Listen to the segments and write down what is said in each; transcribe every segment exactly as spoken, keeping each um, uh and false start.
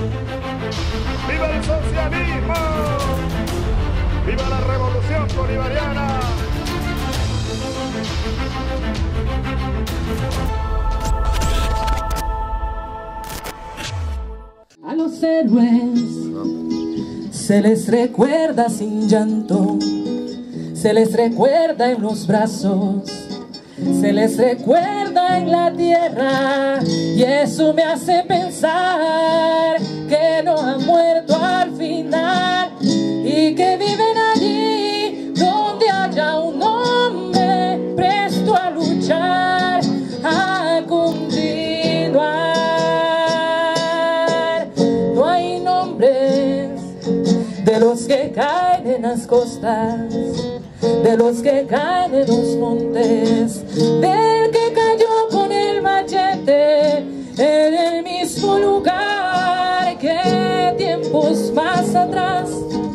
¡Viva el socialismo! ¡Viva la revolución bolivariana! A los héroes se les recuerda sin llanto, se les recuerda en los brazos, se les recuerda en la tierra, y eso me hace pensar que no han muerto al final y que viven allí donde haya un hombre presto a luchar, a continuar. No hay nombres de los que caen en las costas, de los que caen en los montes, del que cayó con el machete en el mismo lugar que tiempos más atrás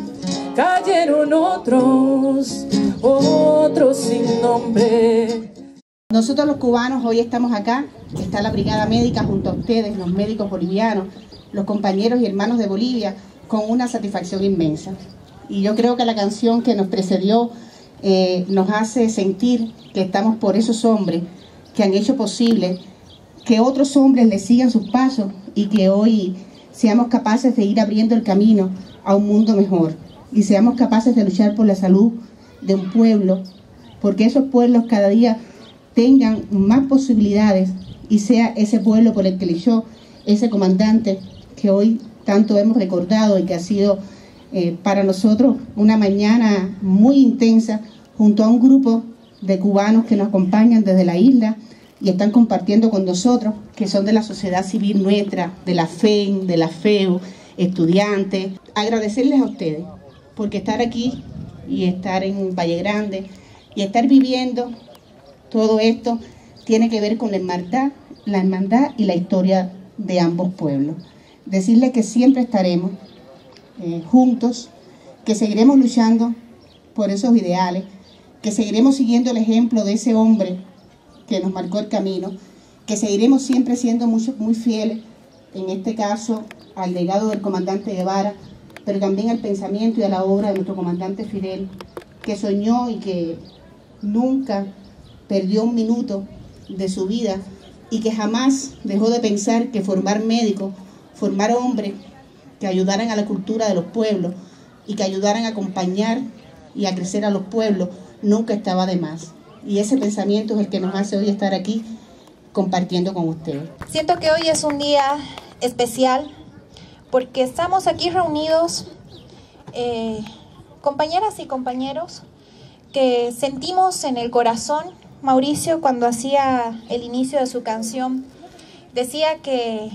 cayeron otros, otros sin nombre. Nosotros los cubanos hoy estamos acá, está la Brigada Médica junto a ustedes, los médicos bolivianos, los compañeros y hermanos de Bolivia, con una satisfacción inmensa. Y yo creo que la canción que nos precedió eh, nos hace sentir que estamos por esos hombres que han hecho posible que otros hombres les sigan sus pasos y que hoy seamos capaces de ir abriendo el camino a un mundo mejor y seamos capaces de luchar por la salud de un pueblo, porque esos pueblos cada día tengan más posibilidades y sea ese pueblo por el que luchó ese comandante que hoy tanto hemos recordado y que ha sido eh, para nosotros una mañana muy intensa junto a un grupo de cubanos que nos acompañan desde la isla y están compartiendo con nosotros, que son de la sociedad civil nuestra, de la F E N, de la F E U, estudiantes. Agradecerles a ustedes porque estar aquí y estar en Valle Grande y estar viviendo todo esto tiene que ver con la hermandad, la hermandad y la historia de ambos pueblos. Decirles que siempre estaremos eh, juntos, que seguiremos luchando por esos ideales, que seguiremos siguiendo el ejemplo de ese hombre que nos marcó el camino, que seguiremos siempre siendo mucho, muy fieles, en este caso al legado del comandante Guevara, pero también al pensamiento y a la obra de nuestro comandante Fidel, que soñó y que nunca perdió un minuto de su vida y que jamás dejó de pensar que formar médicos, formar hombres que ayudaran a la cultura de los pueblos y que ayudaran a acompañar y a crecer a los pueblos, nunca estaba de más. Y ese pensamiento es el que nos hace hoy estar aquí compartiendo con ustedes. Siento que hoy es un día especial porque estamos aquí reunidos, eh, compañeras y compañeros, que sentimos en el corazón. Mauricio, cuando hacía el inicio de su canción, decía que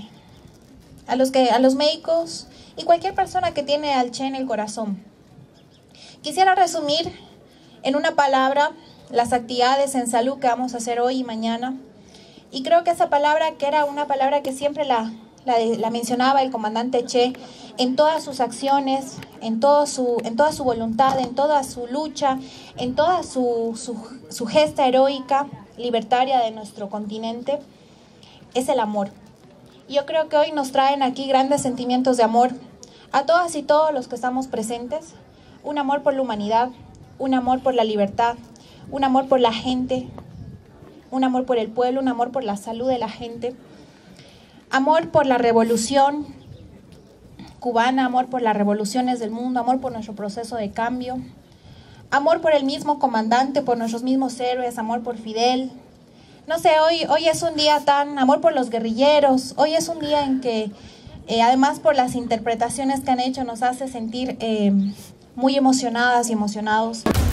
a los, que, a los médicos y cualquier persona que tiene al Che en el corazón. Quisiera resumir en una palabra las actividades en salud que vamos a hacer hoy y mañana. Y creo que esa palabra, que era una palabra que siempre la, la, la mencionaba el comandante Che en todas sus acciones, en, todo su, en toda su voluntad, en toda su lucha, en toda su, su, su gesta heroica, libertaria de nuestro continente, es el amor. Yo creo que hoy nos traen aquí grandes sentimientos de amor a todas y todos los que estamos presentes. Un amor por la humanidad, un amor por la libertad, un amor por la gente, un amor por el pueblo, un amor por la salud de la gente, amor por la revolución cubana, amor por las revoluciones del mundo, amor por nuestro proceso de cambio, amor por el mismo comandante, por nuestros mismos héroes, amor por Fidel. No sé, hoy, hoy es un día tan, amor por los guerrilleros, hoy es un día en que, eh, además por las interpretaciones que han hecho, nos hace sentir eh, muy emocionadas y emocionados.